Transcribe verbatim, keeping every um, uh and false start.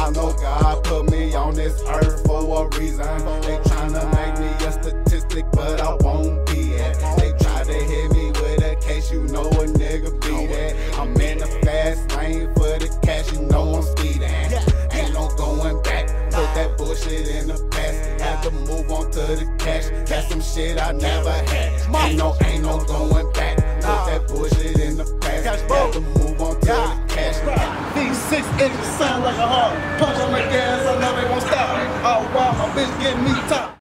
I know God put me on this earth for a reason. They tryna make me a statistic, but I won't be it. They try to hit me with a case, you know a nigga be that. I'm in the fast lane for the cash, you know I'm speeding. Ain't no going back, put that bullshit in the past. Had to move on to the cash, that's some shit I never had. Ain't no, ain't no going back, put that bullshit in the past. Had to move on to the cash. These six inches sound like a heart. Punch on the gas, I know they won't stop. Oh wow, my bitch getting me